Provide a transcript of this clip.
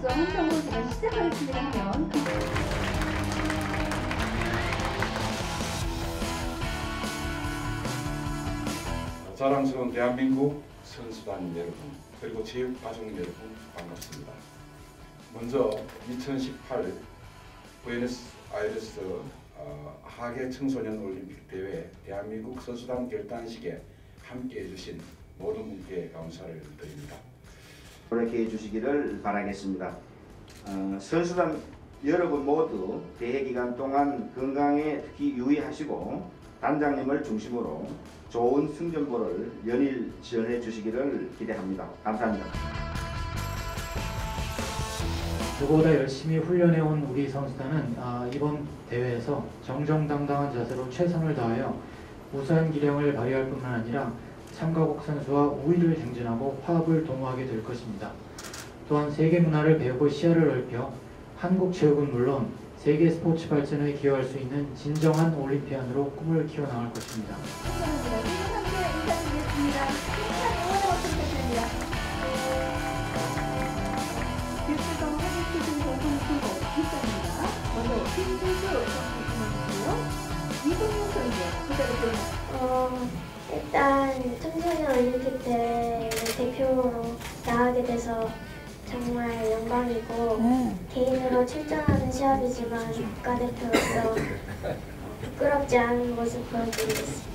한정으로 제가 시작하겠습니다 하면 자랑스러운 대한민국 선수단 여러분 그리고 체육가족 여러분 반갑습니다. 먼저 2018 부에노스아이레스 하계 청소년 올림픽 대회 대한민국 선수단 결단식에 함께해 주신 모든 분께 감사를 드립니다. 노력해 주시기를 바라겠습니다. 선수단 여러분 모두 대회 기간 동안 건강에 특히 유의하시고 단장님을 중심으로 좋은 승전보를 연일 지원해 주시기를 기대합니다. 감사합니다. 누구보다 열심히 훈련해온 우리 선수단은 이번 대회에서 정정당당한 자세로 최선을 다하여 우수한 기량을 발휘할 뿐만 아니라 참가국 선수와 우위를 행진하고 화합을 도모하게 될 것입니다. 또한 세계 문화를 배우고 시야를 넓혀 한국 체육은 물론 세계 스포츠 발전에 기여할 수 있는 진정한 올림피안으로 꿈을 키워나갈 것입니다. 감사합니다. 인사드리겠습니다. 힘찬 응원의 박수 부탁드립니다. 교수가 하객팀 공동수고 입장입니다. 먼저 김진수 선수고요. 이동용 선수 부탁드립니다. 일단 청소년 올림픽 대회 대표로 나가게 돼서 정말 영광이고 개인으로 출전하는 시합이지만 국가대표로서 부끄럽지 않은 모습 보여드리겠습니다.